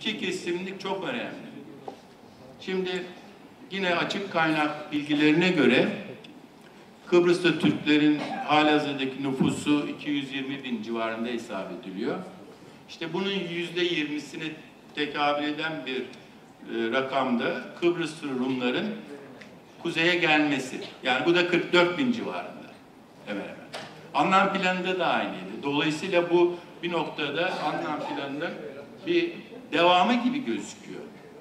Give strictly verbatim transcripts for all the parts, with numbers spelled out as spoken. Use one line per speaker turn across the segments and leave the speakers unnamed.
iki kesimlik çok önemli. Şimdi yine açık kaynak bilgilerine göre Kıbrıs'ta Türklerin halihazırdaki nüfusu iki yüz yirmi bin civarında hesap ediliyor. İşte bunun yüzde yirmisine tekabül eden bir e, rakamda Kıbrıs Rumların kuzeye gelmesi. Yani bu da kırk dört bin civarında. Hemen hemen. Anlam planında da aynıydı. Dolayısıyla bu bir noktada anlam planının bir devamı gibi gözüküyor.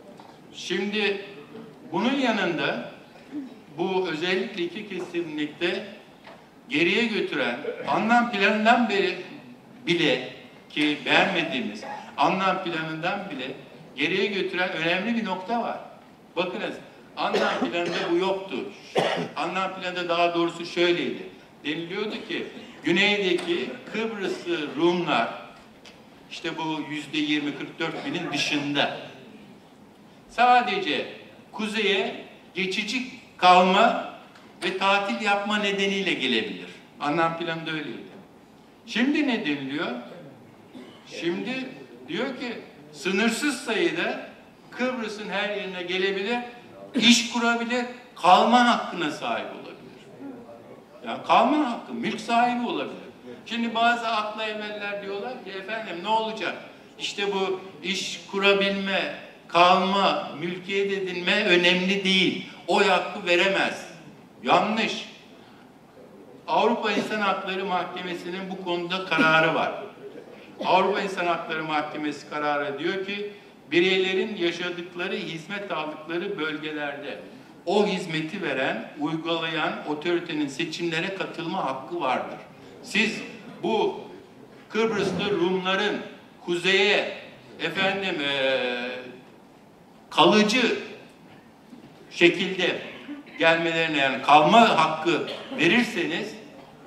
Şimdi bunun yanında bu özellikle iki kesimlikte geriye götüren anlam planından beri bile ki beğenmediğimiz anlam planından bile geriye götüren önemli bir nokta var. Bakınız, anlam planında bu yoktu. Anlam planında daha doğrusu şöyleydi. Deniliyordu ki güneydeki Kıbrıslı Rumlar işte bu yüzde yirmi kırk dört binin dışında sadece kuzeye geçici kalma ve tatil yapma nedeniyle gelebilir. Anlam planında öyleydi. Şimdi ne deniliyor? Şimdi diyor ki sınırsız sayıda Kıbrıs'ın her yerine gelebilir, iş kurabilir, kalma hakkına sahip olabilir. Yani kalma hakkı, mülk sahibi olabilir. Şimdi bazı akla emeller diyorlar ki efendim ne olacak? İşte bu iş kurabilme, kalma, mülkiyet edinme önemli değil. O hakkı veremez. Yanlış. Avrupa İnsan Hakları Mahkemesi'nin bu konuda kararı var. Avrupa İnsan Hakları Mahkemesi kararı diyor ki bireylerin yaşadıkları, hizmet aldıkları bölgelerde o hizmeti veren, uygulayan otoritenin seçimlere katılma hakkı vardır. Siz bu Kıbrıslı Rumların kuzeye efendim ee, kalıcı şekilde gelmelerine yani kalma hakkı verirseniz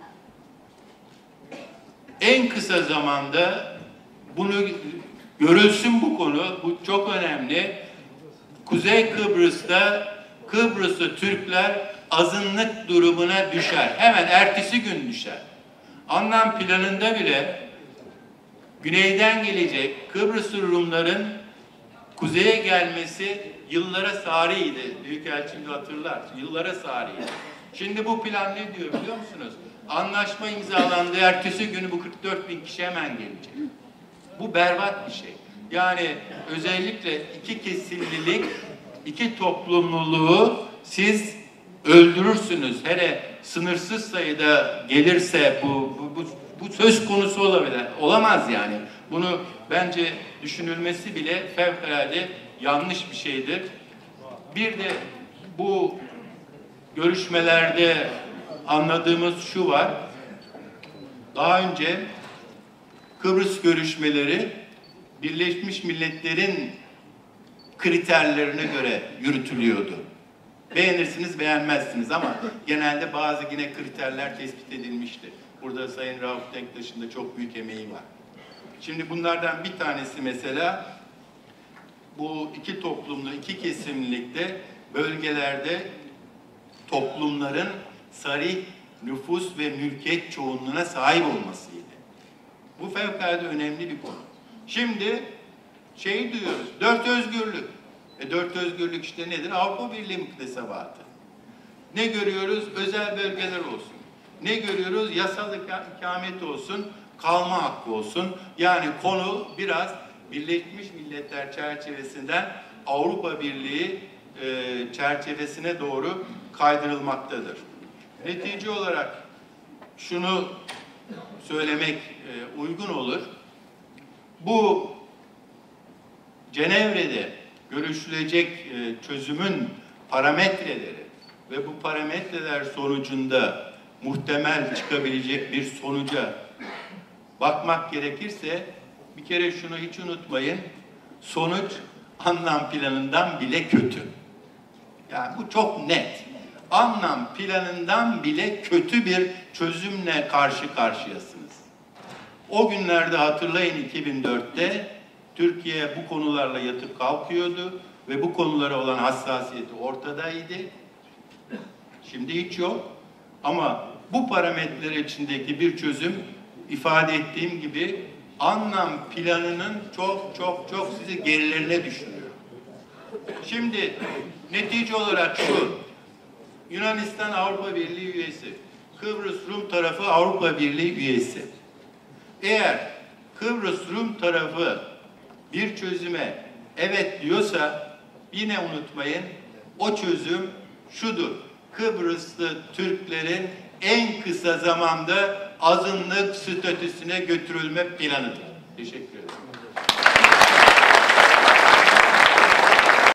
en kısa zamanda bunu görülsün bu konu. Bu çok önemli. Kuzey Kıbrıs'ta Kıbrıslı Türkler azınlık durumuna düşer. Hemen ertesi gün düşer. Anlam planında bile güneyden gelecek Kıbrıslı Rumların kuzeye gelmesi yıllara sariydi. Büyükelçim de hatırlar. Yıllara sariydi. Şimdi bu plan ne diyor biliyor musunuz? Anlaşma imzalandı. Ertesi günü bu kırk dört bin kişi hemen gelecek. Bu berbat bir şey. Yani özellikle iki kesimlilik, iki toplumluluğu siz öldürürsünüz. Hele sınırsız sayıda gelirse bu, bu, bu, bu söz konusu olabilir. Olamaz yani. Bunu bence düşünülmesi bile fevkalade yanlış bir şeydir. Bir de bu görüşmelerde anladığımız şu var. Daha önce Kıbrıs görüşmeleri Birleşmiş Milletler'in kriterlerine göre yürütülüyordu. Beğenirsiniz, beğenmezsiniz ama genelde bazı yine kriterler tespit edilmişti. Burada Sayın Rauf Denktaş'ın da çok büyük emeği var. Şimdi bunlardan bir tanesi mesela bu iki toplumlu, iki kesimlilikte bölgelerde toplumların sarih nüfus ve mülkiyet çoğunluğuna sahip olmasıydı. Bu fevkalade önemli bir konu. Şimdi şey diyoruz, dört özgürlük. E dört özgürlük işte nedir? Avrupa Birliği muktesebatı. Ne görüyoruz? Özel bölgeler olsun. Ne görüyoruz? Yasal ikamet olsun, kalma hakkı olsun. Yani konu biraz Birleşmiş Milletler çerçevesinden Avrupa Birliği e, çerçevesine doğru kaydırılmaktadır. Netice olarak şunu söylemek e, uygun olur. Bu Cenevre'de görüşülecek e, çözümün parametreleri ve bu parametreler sonucunda muhtemel çıkabilecek bir sonuca bakmak gerekirse bir kere şunu hiç unutmayın. Sonuç anlam planından bile kötü. Yani bu çok net. Anlam planından bile kötü bir çözümle karşı karşıyasınız. O günlerde hatırlayın iki bin dörtte Türkiye bu konularla yatıp kalkıyordu ve bu konulara olan hassasiyeti ortadaydı. Şimdi hiç yok. Ama bu parametreler içindeki bir çözüm ifade ettiğim gibi anlam planının çok çok çok sizi gerilerine düşürüyor. Şimdi netice olarak şu, Yunanistan Avrupa Birliği üyesi, Kıbrıs Rum tarafı Avrupa Birliği üyesi. Eğer Kıbrıs Rum tarafı bir çözüme evet diyorsa, yine unutmayın, o çözüm şudur: Kıbrıslı Türklerin en kısa zamanda azınlık statüsüne götürülme planıdır. Teşekkür ederim.